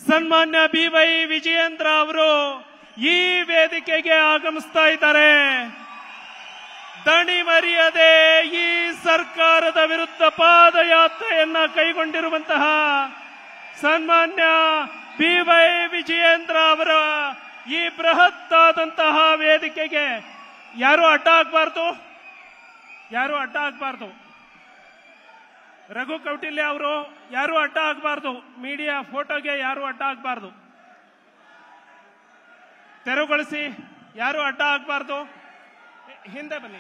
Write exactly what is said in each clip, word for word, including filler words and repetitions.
ಸನ್ಮಾನ್ಯ B Y Vijayendra ಅವರು ಈ ವೇದಿಕೆಗೆ ಆಗಮಿಸ್ತಾ ಇದ್ದಾರೆ. ದಣಿ ಮರೆಯದೆ ಈ ಸರ್ಕಾರದ ವಿರುದ್ಧ ಪಾದಯಾತ್ರೆಯನ್ನ ಕೈಗೊಂಡಿರುವಂತಹ ಸನ್ಮಾನ್ಯ ಬಿ ವೈ ವಿಜಯೇಂದ್ರ ಅವರ ಈ ಬೃಹತ್ತಾದಂತಹ ವೇದಿಕೆಗೆ ಯಾರು ಅಡ್ಡ ಆಗಬಾರ್ದು, ಯಾರು ಅಡ್ಡ ಆಗಬಾರ್ದು. ರಘು ಕೌಟಿಲ್ಯ ಅವರು ಯಾರು ಅಡ್ಡ ಆಗಬಾರ್ದು. ಮೀಡಿಯಾ ಫೋಟೋಗೆ ಯಾರು ಅಡ್ಡ ಆಗಬಾರ್ದು. ತೆರವುಗೊಳಿಸಿ, ಯಾರು ಅಡ್ಡ ಆಗಬಾರ್ದು. ಹಿಂದೆ ಬನ್ನಿ.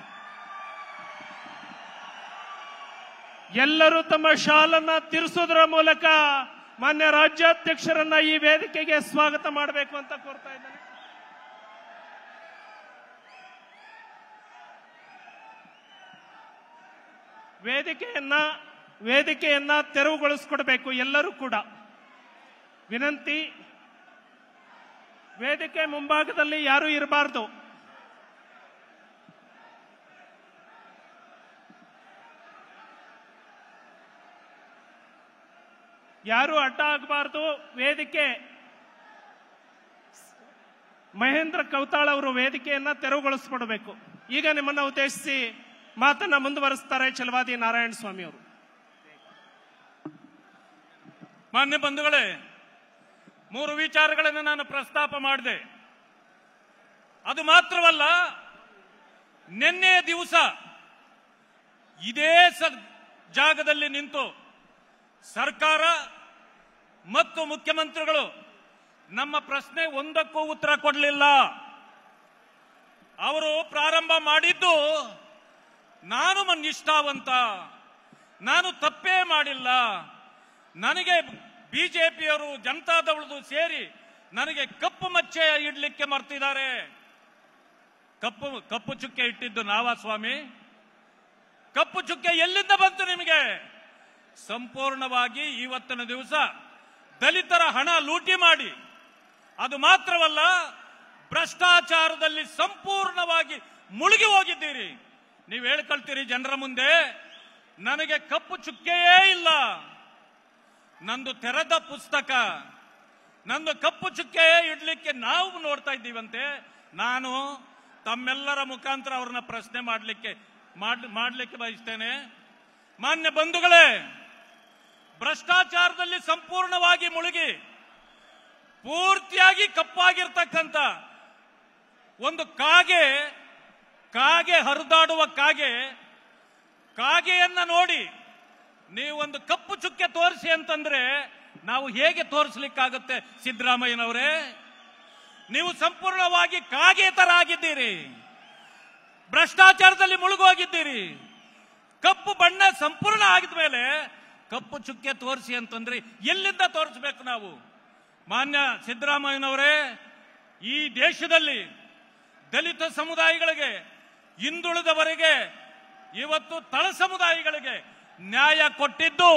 ಎಲ್ಲರೂ ತಮ್ಮ ಶಾಲನ್ನ ತಿರ್ಸೋದ್ರ ಮೂಲಕ ಮಾನ್ಯ ರಾಜ್ಯಾಧ್ಯಕ್ಷರನ್ನ ಈ ವೇದಿಕೆಗೆ ಸ್ವಾಗತ ಮಾಡಬೇಕು ಅಂತ ಕೋರ್ತಾ ಇದ್ದೇನೆ. ವೇದಿಕೆಯನ್ನ ವೇದಿಕೆಯನ್ನ ತೆರವುಗೊಳಿಸಿಕೊಡ್ಬೇಕು ಎಲ್ಲರೂ ಕೂಡ. ವಿನಂತಿ, ವೇದಿಕೆ ಮುಂಭಾಗದಲ್ಲಿ ಯಾರೂ ಇರಬಾರ್ದು. ಯಾರು ಅಡ್ಡ ಆಗಬಾರ್ದು. ವೇದಿಕೆ ಮಹೇಂದ್ರ ಕೌತಾಳ್ ಅವರು ವೇದಿಕೆಯನ್ನ ತೆರವುಗೊಳಿಸಿಕೊಡಬೇಕು. ಈಗ ನಿಮ್ಮನ್ನ ಉದ್ದೇಶಿಸಿ ಮಾತನ್ನ ಮುಂದುವರಿಸ್ತಾರೆ ಛಲವಾದಿ ನಾರಾಯಣ ಸ್ವಾಮಿ ಅವರು. ಮಾನ್ಯ ಬಂಧುಗಳೇ, ಮೂರು ವಿಚಾರಗಳನ್ನು ನಾನು ಪ್ರಸ್ತಾಪ ಮಾಡಿದೆ. ಅದು ಮಾತ್ರವಲ್ಲ, ನಿನ್ನೆ ದಿವಸ ಇದೇ ಜಾಗದಲ್ಲಿ ನಿಂತು ಸರ್ಕಾರ ಮತ್ತು ಮುಖ್ಯಮಂತ್ರಿಗಳು ನಮ್ಮ ಪ್ರಶ್ನೆ ಒಂದಕ್ಕೂ ಉತ್ತರ ಕೊಡಲಿಲ್ಲ. ಅವರು ಪ್ರಾರಂಭ ಮಾಡಿದ್ದು ನಾನು ನಿಷ್ಠಾವಂತ, ನಾನು ತಪ್ಪೇ ಮಾಡಿಲ್ಲ, ನನಗೆ ಬಿಜೆಪಿಯವರು ಜನತಾದಳದು ಸೇರಿ ನನಗೆ ಕಪ್ಪು ಮಚ್ಚೆ ಇಡ್ಲಿಕ್ಕೆ ಮರ್ತಿದ್ದಾರೆ. ಕಪ್ಪು ಕಪ್ಪು ಚುಕ್ಕೆ ಇಟ್ಟಿದ್ದು ನಾವಾ ಸ್ವಾಮಿ? ಕಪ್ಪು ಚುಕ್ಕೆ ಎಲ್ಲಿಂದ ಬಂತು ನಿಮಗೆ? ಸಂಪೂರ್ಣವಾಗಿ ಇವತ್ತಿನ ದಿವಸ ದಲಿತರ ಹಣ ಲೂಟಿ ಮಾಡಿ, ಅದು ಮಾತ್ರವಲ್ಲ ಭ್ರಷ್ಟಾಚಾರದಲ್ಲಿ ಸಂಪೂರ್ಣವಾಗಿ ಮುಳುಗಿ ಹೋಗಿದ್ದೀರಿ. ನೀವು ಹೇಳ್ಕೊಳ್ತೀರಿ ಜನರ ಮುಂದೆ, ನನಗೆ ಕಪ್ಪು ಚುಕ್ಕೆಯೇ ಇಲ್ಲ, ನಂದು ತೆರೆದ ಪುಸ್ತಕ, ನಂದು ಕಪ್ಪು ಚುಕ್ಕೆಯೇ ಇಡ್ಲಿಕ್ಕೆ ನಾವು ನೋಡ್ತಾ ಇದ್ದೀವಂತೆ. ನಾನು ತಮ್ಮೆಲ್ಲರ ಮುಖಾಂತರ ಅವ್ರನ್ನ ಪ್ರಶ್ನೆ ಮಾಡಲಿಕ್ಕೆ ಮಾಡಲಿಕ್ಕೆ ಬಯಸ್ತೇನೆ. ಮಾನ್ಯ ಬಂಧುಗಳೇ, ಭ್ರಷ್ಟಾಚಾರದಲ್ಲಿ ಸಂಪೂರ್ಣವಾಗಿ ಮುಳುಗಿ ಪೂರ್ತಿಯಾಗಿ ಕಪ್ಪಾಗಿರ್ತಕ್ಕಂಥ ಒಂದು ಕಾಗೆ ಕಾಗೆ ಹರಿದಾಡುವ ಕಾಗೆ ಕಾಗೆಯನ್ನ ನೋಡಿ ನೀವೊಂದು ಕಪ್ಪು ಚುಕ್ಕೆ ತೋರಿಸಿ ಅಂತಂದ್ರೆ ನಾವು ಹೇಗೆ ತೋರಿಸ್ಲಿಕ್ಕಾಗುತ್ತೆ? ಸಿದ್ದರಾಮಯ್ಯನವರೇ, ನೀವು ಸಂಪೂರ್ಣವಾಗಿ ಕಾಗೆ ತರ ಆಗಿದ್ದೀರಿ, ಭ್ರಷ್ಟಾಚಾರದಲ್ಲಿ ಮುಳುಗೋಗಿದ್ದೀರಿ. ಕಪ್ಪು ಬಣ್ಣ ಸಂಪೂರ್ಣ ಆಗಿದ ಮೇಲೆ ಕಪ್ಪು ಚುಕ್ಕೆ ತೋರಿಸಿ ಅಂತಂದ್ರೆ ಎಲ್ಲಿಂದ ತೋರಿಸಬೇಕು ನಾವು? ಮಾನ್ಯ ಸಿದ್ದರಾಮಯ್ಯನವರೇ, ಈ ದೇಶದಲ್ಲಿ ದಲಿತ ಸಮುದಾಯಗಳಿಗೆ, ಹಿಂದುಳಿದವರಿಗೆ, ಇವತ್ತು ತಳ ಸಮುದಾಯಗಳಿಗೆ ನ್ಯಾಯ ಕೊಟ್ಟಿದ್ದು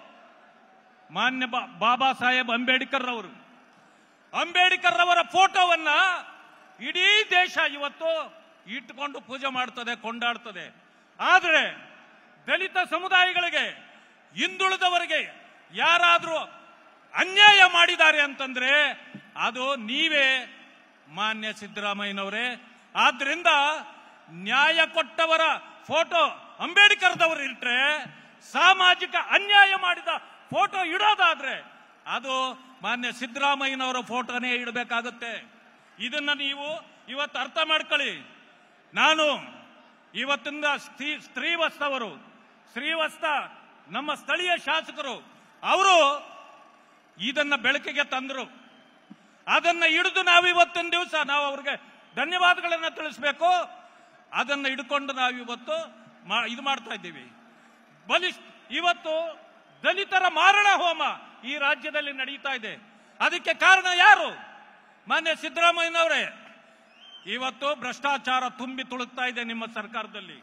ಮಾನ್ಯ ಬಾಬಾ ಸಾಹೇಬ್ ಅಂಬೇಡ್ಕರ್ ಅವರು. ಅಂಬೇಡ್ಕರ್ ಅವರ ಫೋಟೋವನ್ನ ಇಡೀ ದೇಶ ಇವತ್ತು ಇಟ್ಟುಕೊಂಡು ಪೂಜೆ ಮಾಡ್ತದೆ, ಕೊಂಡಾಡ್ತದೆ. ಆದರೆ ದಲಿತ ಸಮುದಾಯಗಳಿಗೆ, ಹಿಂದುಳಿದವರಿಗೆ ಯಾರಾದ್ರೂ ಅನ್ಯಾಯ ಮಾಡಿದ್ದಾರೆ ಅಂತಂದ್ರೆ ಅದು ನೀವೇ ಮಾನ್ಯ ಸಿದ್ದರಾಮಯ್ಯನವರೇ. ಆದ್ರಿಂದ ನ್ಯಾಯ ಕೊಟ್ಟವರ ಫೋಟೋ ಅಂಬೇಡ್ಕರ್ದವರು ಇಟ್ರೆ, ಸಾಮಾಜಿಕ ಅನ್ಯಾಯ ಮಾಡಿದ ಫೋಟೋ ಇಡೋದಾದ್ರೆ ಅದು ಮಾನ್ಯ ಸಿದ್ದರಾಮಯ್ಯನವರ ಫೋಟೋನೇ ಇಡಬೇಕಾಗುತ್ತೆ. ಇದನ್ನ ನೀವು ಇವತ್ತು ಅರ್ಥ ಮಾಡ್ಕೊಳ್ಳಿ. ನಾನು ಇವತ್ತಿಂದ ಶ್ರೀವತ್ಸ ಅವರು ಶ್ರೀವತ್ಸ ನಮ್ಮ ಸ್ಥಳೀಯ ಶಾಸಕರು ಅವರು ಇದನ್ನ ಬೆಳಕಿಗೆ ತಂದರು. ಅದನ್ನ ಹಿಡಿದು ನಾವು ಇವತ್ತಿನ ದಿವಸ ನಾವು ಅವ್ರಿಗೆ ಧನ್ಯವಾದಗಳನ್ನ ತಿಳಿಸಬೇಕು. ಅದನ್ನ ಹಿಡ್ಕೊಂಡು ನಾವು ಇವತ್ತು ಇದು ಮಾಡ್ತಾ ಇದ್ದೀವಿ. ಬಲಿಷ್ಠ ಇವತ್ತು ದಲಿತರ ಮಾರಣ ಹೋಮ ಈ ರಾಜ್ಯದಲ್ಲಿ ನಡೀತಾ ಇದೆ. ಅದಕ್ಕೆ ಕಾರಣ ಯಾರು? ಮಾನ್ಯ ಸಿದ್ದರಾಮಯ್ಯನವರೇ. ಇವತ್ತು ಭ್ರಷ್ಟಾಚಾರ ತುಂಬಿ ತುಳುಕ್ತಾ ಇದೆ ನಿಮ್ಮ ಸರ್ಕಾರದಲ್ಲಿ.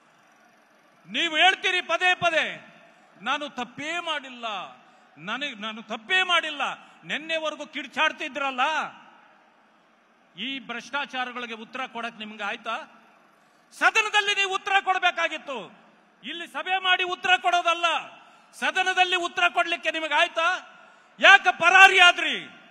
ನೀವು ಹೇಳ್ತೀರಿ ಪದೇ ಪದೇ, ನಾನು ತಪ್ಪೇ ಮಾಡಿಲ್ಲ, ನನಗೆ ನಾನು ತಪ್ಪೇ ಮಾಡಿಲ್ಲ. ನಿನ್ನೆವರೆಗೂ ಕಿಡ್ಚಾಡ್ತಿದ್ರಲ್ಲ, ಈ ಭ್ರಷ್ಟಾಚಾರಗಳಿಗೆ ಉತ್ತರ ಕೊಡಕ್ ನಿಮ್ಗೆ ಆಯ್ತಾ? ಸದನದಲ್ಲಿ ನೀವು ಉತ್ತರ ಕೊಡಬೇಕಾಗಿತ್ತು. ಇಲ್ಲಿ ಸಭೆ ಮಾಡಿ ಉತ್ತರ ಕೊಡೋದಲ್ಲ, ಸದನದಲ್ಲಿ ಉತ್ತರ ಕೊಡ್ಲಿಕ್ಕೆ ನಿಮಗೆ ಆಯ್ತಾ? ಯಾಕೆ ಪರಾರಿ ಆದ್ರಿ?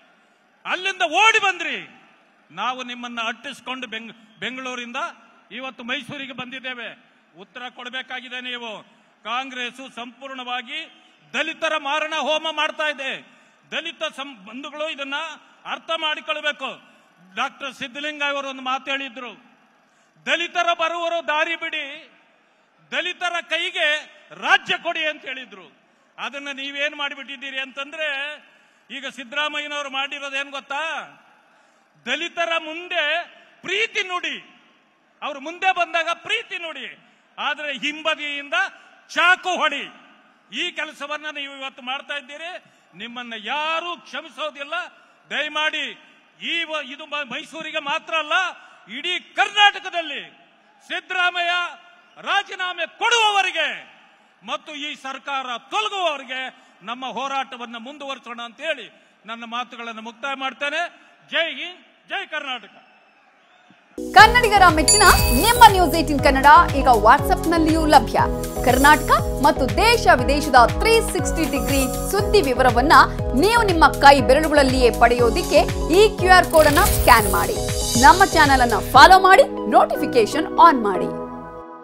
ಅಲ್ಲಿಂದ ಓಡಿ ಬಂದ್ರಿ. ನಾವು ನಿಮ್ಮನ್ನ ಅಟ್ಟಿಸ್ಕೊಂಡು ಬೆಂಗ್ ಬೆಂಗಳೂರಿಂದ ಇವತ್ತು ಮೈಸೂರಿಗೆ ಬಂದಿದ್ದೇವೆ. ಉತ್ತರ ಕೊಡಬೇಕಾಗಿದೆ. ನೀವು ಕಾಂಗ್ರೆಸ್ ಸಂಪೂರ್ಣವಾಗಿ ದಲಿತರ ಮಾರಣ ಹೋಮ ಮಾಡ್ತಾ ಇದೆ. ದಲಿತ ಬಂಧುಗಳು ಇದನ್ನ ಅರ್ಥ ಮಾಡಿಕೊಳ್ಬೇಕು. ಡಾಕ್ಟರ್ ಸಿದ್ದಲಿಂಗ ಅವರು ಒಂದು ಮಾತು ಹೇಳಿದ್ರು, ದಲಿತರ ಬರುವರು ದಾರಿ ಬಿಡಿ, ದಲಿತರ ಕೈಗೆ ರಾಜ್ಯ ಕೊಡಿ ಅಂತ ಹೇಳಿದ್ರು. ಅದನ್ನ ನೀವೇನ್ ಮಾಡಿಬಿಟ್ಟಿದ್ದೀರಿ ಅಂತಂದ್ರೆ, ಈಗ ಸಿದ್ದರಾಮಯ್ಯನವರು ಮಾಡಿರೋದೇನು ಗೊತ್ತಾ? ದಲಿತರ ಮುಂದೆ ಪ್ರೀತಿ ನುಡಿ, ಅವ್ರು ಮುಂದೆ ಬಂದಾಗ ಪ್ರೀತಿ ನುಡಿ, ಆದ್ರೆ ಹಿಂಬದಿಯಿಂದ ಚಾಕು ಹೊಡಿ. ಈ ಕೆಲಸವನ್ನ ನೀವು ಇವತ್ತು ಮಾಡ್ತಾ ಇದ್ದೀರಿ. ನಿಮ್ಮನ್ನ ಯಾರೂ ಕ್ಷಮಿಸೋದಿಲ್ಲ. ದಯಮಾಡಿ ಈ ಇದು ಮೈಸೂರಿಗೆ ಮಾತ್ರ ಅಲ್ಲ, ಇಡೀ ಕರ್ನಾಟಕದಲ್ಲಿ ಸಿದ್ದರಾಮಯ್ಯ ರಾಜೀನಾಮೆ ಕೊಡುವವರಿಗೆ ಮತ್ತು ಈ ಸರ್ಕಾರ ತೊಲಗುವವರಿಗೆ ನಮ್ಮ ಹೋರಾಟವನ್ನು ಮುಂದುವರಿಸೋಣ ಅಂತ ಹೇಳಿ ನನ್ನ ಮಾತುಗಳನ್ನು ಮುಕ್ತಾಯ ಮಾಡ್ತೇನೆ. ಜೈ ಹಿಂದ್, ಜೈ ಕರ್ನಾಟಕ. ಕನ್ನಡಿಗರ ಮೆಚ್ಚಿನ ನಿಮ್ಮ ನ್ಯೂಸ್ ಏಟೀನ್ ಕನ್ನಡ ಈಗ ವಾಟ್ಸ್ಆಪ್ನಲ್ಲಿಯೂ ಲಭ್ಯ. ಕರ್ನಾಟಕ ಮತ್ತು ದೇಶ ವಿದೇಶದ ತ್ರೀ ಸಿಕ್ಸ್ಟಿ ಡಿಗ್ರಿ ಸುದ್ದಿ ವಿವರವನ್ನ ನೀವು ನಿಮ್ಮ ಕೈ ಬೆರಳುಗಳಲ್ಲಿಯೇ ಪಡೆಯೋದಿಕ್ಕೆ ಈ ಕ್ಯೂ ಆರ್ ಕೋಡ್ ಅನ್ನ ಸ್ಕ್ಯಾನ್ ಮಾಡಿ. ನಮ್ಮ ಚಾನೆಲ್ ಅನ್ನ ಫಾಲೋ ಮಾಡಿ, ನೋಟಿಫಿಕೇಶನ್ ಆನ್ ಮಾಡಿ.